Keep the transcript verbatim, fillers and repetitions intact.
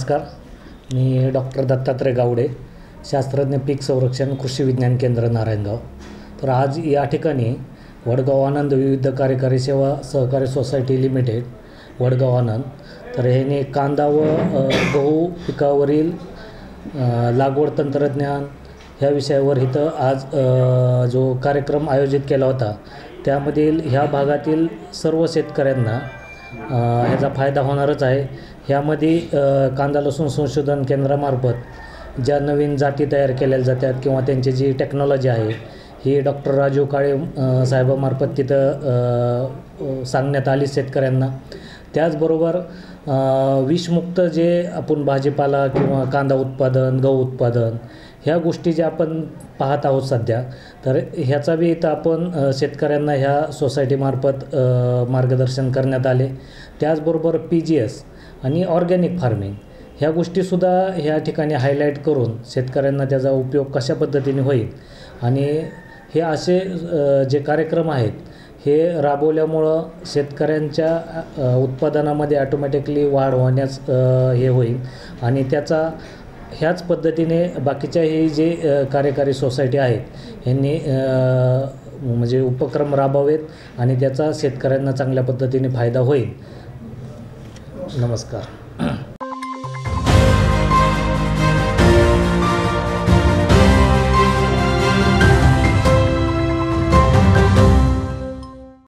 नमस्कार. मी डॉक्टर दत्तात्रय गावडे, शास्त्रज्ञ पीक संरक्षण कृषी विज्ञान केंद्र नारायणगाव. तर आज या ठिकाणी वडगाव आनंद विविध कार्यकारी सेवा सहकारी सोसायटी लिमिटेड वडगाव आनंद, तर ह्याने कांदा व गहू पिकावरील लागवड तंत्रज्ञान ह्या विषयावर इथं आज जो कार्यक्रम आयोजित केला होता, त्यामधील ह्या भागातील सर्व शेतकऱ्यांना ह्याचा फायदा होणारच आहे. ह्यामध्ये कांदा लसूण संशोधन केंद्रामार्फत ज्या नवीन जाती तयार केल्या जातात किंवा त्यांची जी टेक्नॉलॉजी आहे ही डॉक्टर राजीव काळे साहेबामार्फत तिथं सांगण्यात आली शेतकऱ्यांना. त्याचबरोबर विषमुक्त जे आपण भाजीपाला किंवा कांदा उत्पादन गहू उत्पादन ह्या गोष्टी ज्या आपण पाहत आहोत सध्या, तर ह्याचा बी इथं आपण शेतकऱ्यांना ह्या सोसायटीमार्फत मार्गदर्शन करण्यात आले. त्याचबरोबर पी जी एस आणि ऑर्गॅनिक फार्मिंग ह्या गोष्टीसुद्धा ह्या ठिकाणी हायलाईट करून शेतकऱ्यांना त्याचा उपयोग कशा पद्धतीने होईल आणि हे असे जे कार्यक्रम आहेत हे राबवल्यामुळं शेतकऱ्यांच्या उत्पादनामध्ये ऑटोमॅटिकली वाढ होण्यास हे होईल आणि त्याचा ह्याच पद्धतीने बाकीच्या हे जे कार्यकारी सोसायटी आहेत यांनी म्हणजे उपक्रम राबवेत आणि त्याचा शेतकऱ्यांना चांगल्या पद्धतीने फायदा होईल. नमस्कार.